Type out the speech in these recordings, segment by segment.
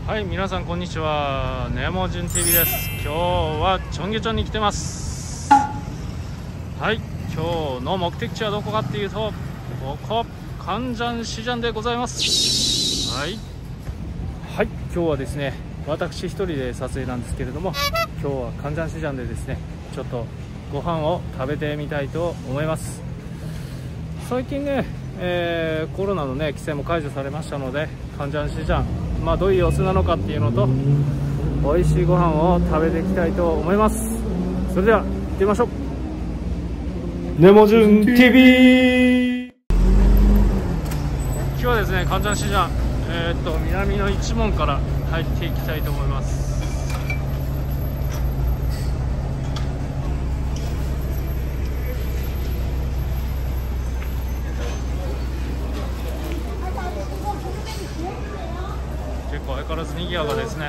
はい、皆さんこんにちは。ネモジュン TV です。今日はチョンギチョンに来てます。はい、今日の目的地はどこかっていうと、ここカンジャンシジャンでございます。はい、今日はですね、私一人で撮影なんですけれども、今日はカンジャンシジャンでですね、ちょっとご飯を食べてみたいと思います。最近ね、コロナのね規制も解除されましたので、カンジャンシジャン、どういう様子なのかっていうのと、美味しいご飯を食べていきたいと思います。それでは行ってみましょう。ネモジュン TV。 今日はですね、カンジャンシジャン、南の一門から入っていきたいと思います。結構相変わらず賑やかですね。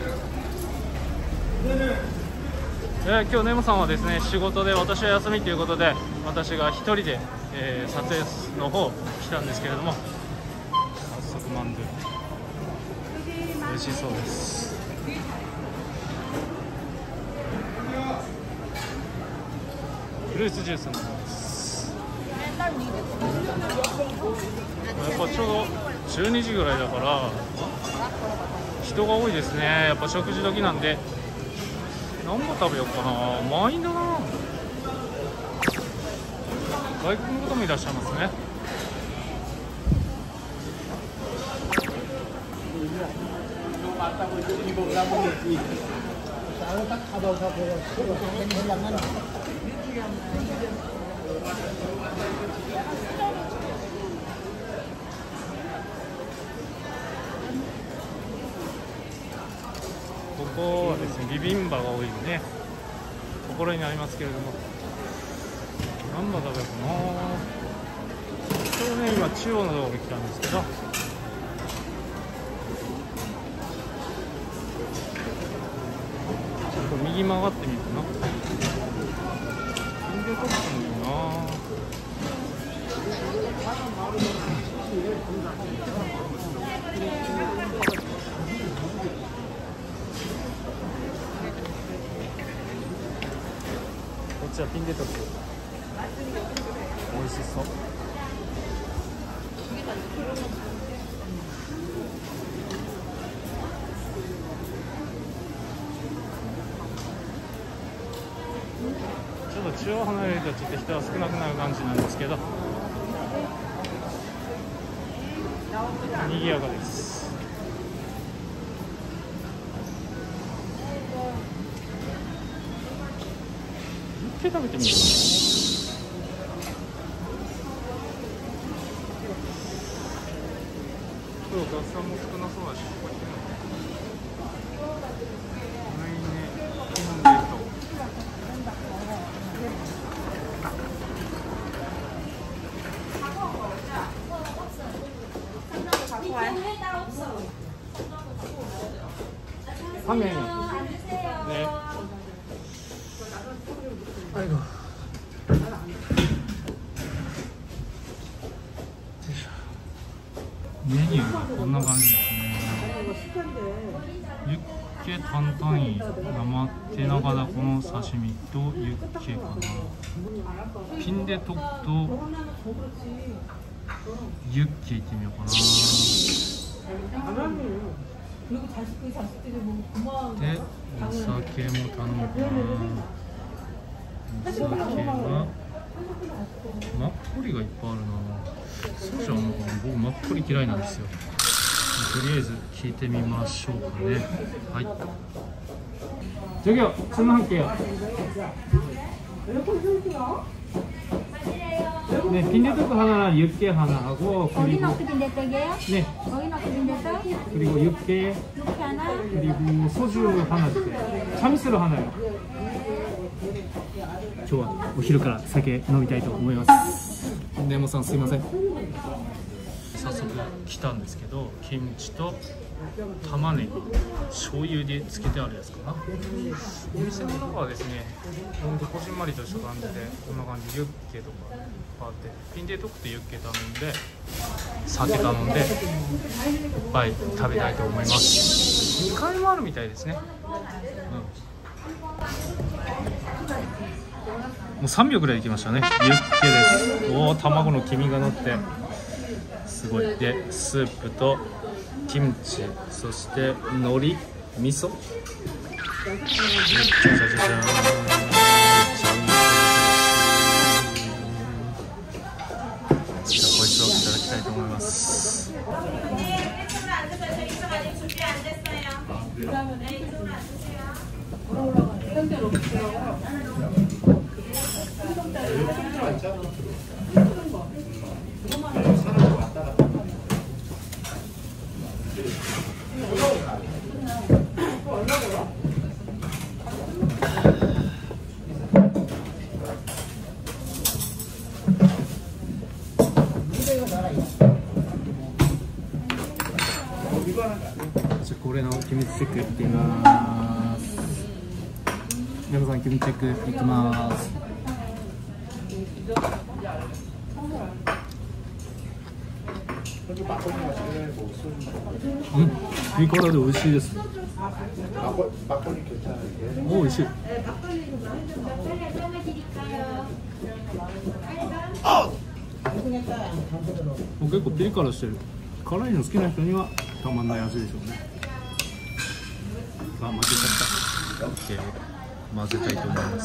今日ネモさんはですね、仕事で私は休みということで、私が一人で、撮影の方来たんですけれども、早速マンドゥ美味しそうです。フルーツジュースの方です。やっぱちょうど12時ぐらいだから人が多いですね。やっぱ食事時なんで、何も食べようかな。満員だな。外国の方もいらっしゃいますね。ここはですね、ビビンバが多いねところになりますけれども、何ば食べようかな。ちょうどね、今中央のところに来たんですけど、ちょっと右曲がってみようかな。金魚トップもいいな。こっちはピンデトップ、美味しそう。ちょっと中央離れるとちょっと人は少なくなる感じなんですけど、賑やかです。ユッケ食べてみようかな。今日お客さんも少なそうだし、ここ行ってみよう。하면네 아이고メニューはこんな感じですね。ユッケ担々麺、生手長ダコの刺身とユッケかな。ピンデトクとユッケいってみようかな。で、お酒も頼むかな。お酒はマッコリがいっぱいあるな。そうじゃんのかな。僕マッコリ嫌いなんですよ。とりあえず聞いてみましょうかね。はい。저기요, 주문할게요. 네, 빈대떡 하나랑 육개 하나 하고, 그리고 빈대떡이에요? 네. 거기는 빈대떡? 그리고 육개 하나? 그리고 소주 하나 주세요. 참이슬 하나요. 좋아. お昼から酒飲みたいと思います。ネモさんすいません。早速来たんですけど、キムチと玉ねぎ、醤油でつけてあるやつかな。お店の中はですね、ほんとこじんまりとした感じで、こんな感じでユッケとかあって、ピンデトクとユッケ頼んで、酒頼んでいっぱい食べたいと思います。 2階もあるみたいですね。もう3秒ぐらいできましたね。ユッケです。おお、卵の黄身が乗ってすごい。でスープとキムチ、そして海苔、味噌、じゃじゃじゃじゃーん、じゃん、じゃあこいつをいただきたいと思います。これのキムチチェックいってみます。皆さんキムチチェックいきます。ピリ辛で美味しいです。お、美味しい。結構ピリ辛してる。辛いの好きな人にはたまんない味でしょうね。あ、混ぜちゃった。OK、混ぜたいと思います。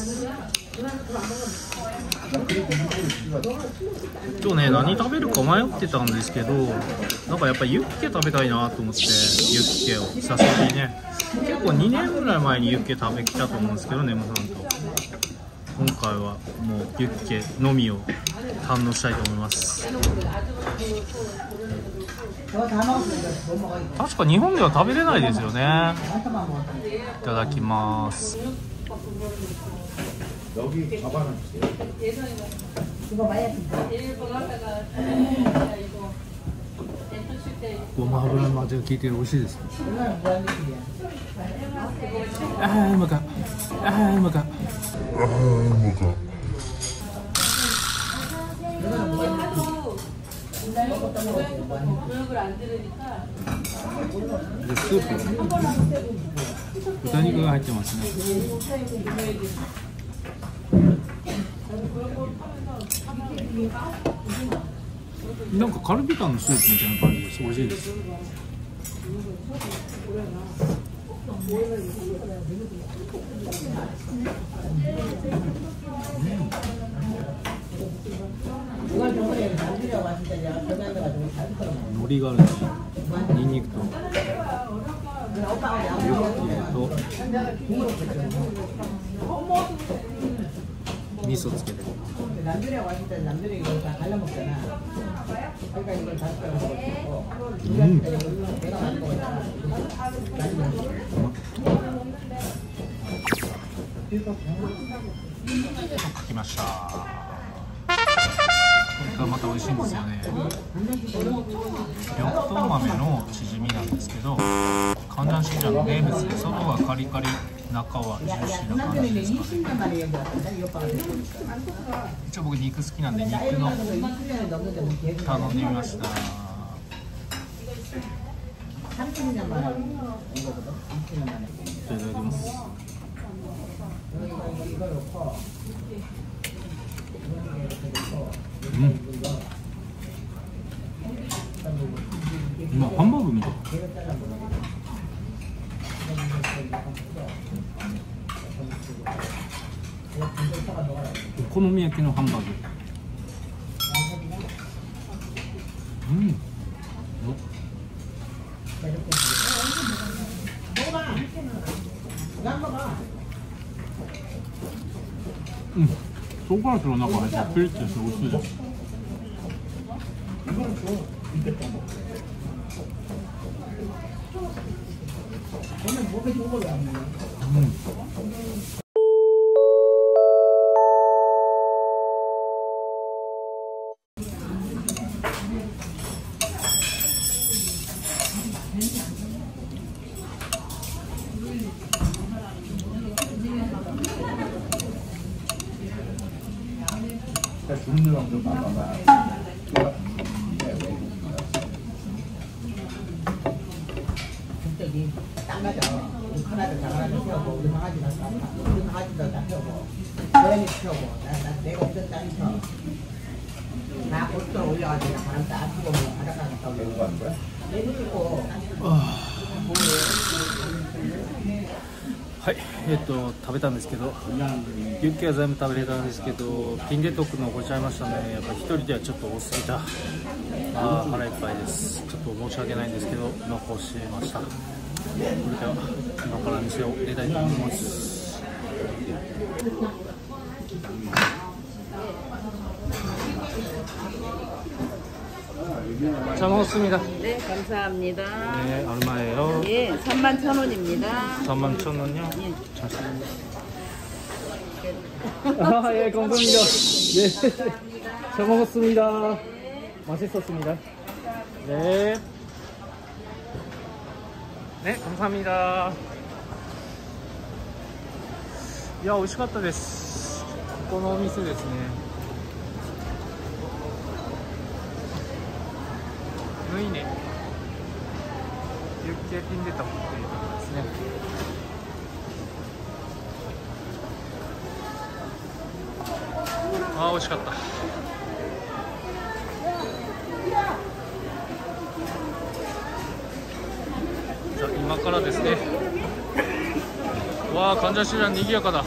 今日ね、何食べるか迷ってたんですけど、なんかやっぱユッケ食べたいなと思って、ユッケを久しぶりにね、結構2年ぐらい前にユッケ食べきたと思うんですけどね、ネモさんと。今回はもうユッケのみを堪能したいと思います。確か日本では食べれないですよね。いただきます。ごま油の味が効いてる、美味しいです。ああ、うまか。ああ、うまか。ああ、うまか。でスープ、豚肉が入ってますね。なんかカルビタンのスープみたいな感じです。美味しいです。海苔があるし、ニンニクと味噌つけて。書きました。これがまた美味しいんですよね。緑豆豆のチヂミなんですけど、カンジャンシンジャンの名物で、外はカリカリ、中はジューシーな感じですかね。一応僕肉好きなんで肉の頼んでみました。いただきます。今ハンバーグみたい。お好み焼きのハンバーグ。唐辛子の中入ってピリッとして美味しいです。 네 땅가죠. 큰아들 작은아들 키우고 우리 강아지도 우리 강아지도 다 키우고 고양이 키우고 내가 없던 땅이 켜. 나 고추를 올려가지고 바람 다 치고 뭐 바닷가에 갔다 오고 이거 하는 거야? 내리고 はい、食べたんですけど、ユッケは全部食べれたんですけど、ピンデトック残っちゃいましたね。やっぱ一人ではちょっと多すぎた。腹いっぱいです。ちょっと申し訳ないんですけど、残しました。それでは今から店を出たいと思います。잘 먹었습니다. 네, 감사합니다. 네, 얼마예요? 예, 31,000원입니다. 31,000원이요? 예. 아, 예, 감사합니다. 네, 잘 먹었습니다. 맛있었습니다. 네. 네, 감사합니다. 이야, 美味しかったです。ここのお店ですね。縫いね。ユッケピンデトックっていうところですね。あー、美味しかった。じゃあ今からですね。わあ、患者シラン賑やかだ。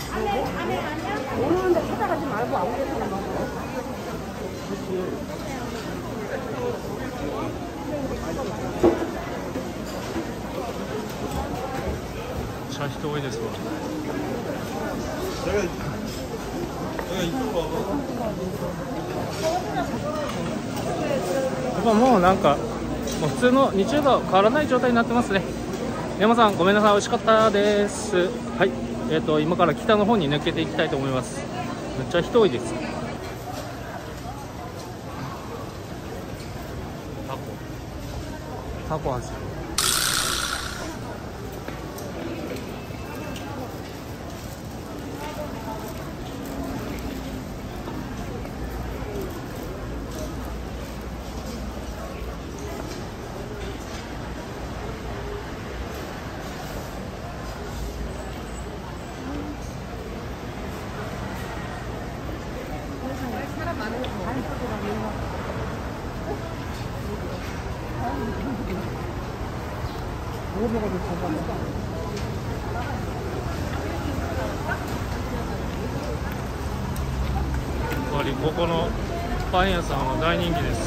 めっちゃ人多いですわ。やっぱもうなんかもう普通の日中と変わらない状態になってますね。山さんごめんなさい、美味しかったです。はい、今から北の方に抜けていきたいと思います。めっちゃ人多いです。タコ味。やっぱりここのパン屋さんは大人気です。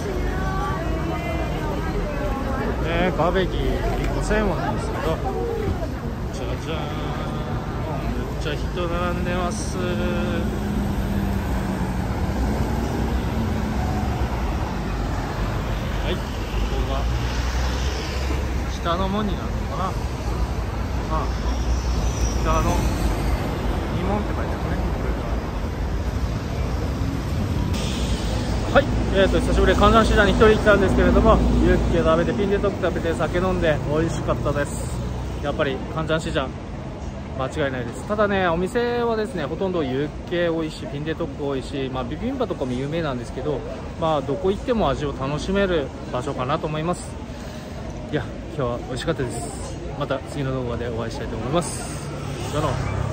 バーベキュー1個1000円なんですけど、じゃじゃーん、めっちゃ人並んでます。はい、ここが北の門になるのかな。北の二門って書いてあるね。はい、久しぶりに観覧市場に一人来たんですけれども、ユッケ食べてピンデトック食べて酒飲んで美味しかったです。やっぱり観覧市場間違いないです。ただね、お店はですね、ほとんどユッケ多いしピンデトック多いし、ビビンバとかも有名なんですけど、どこ行っても味を楽しめる場所かなと思います。いや、今日は美味しかったです。また次の動画でお会いしたいと思います。じゃあの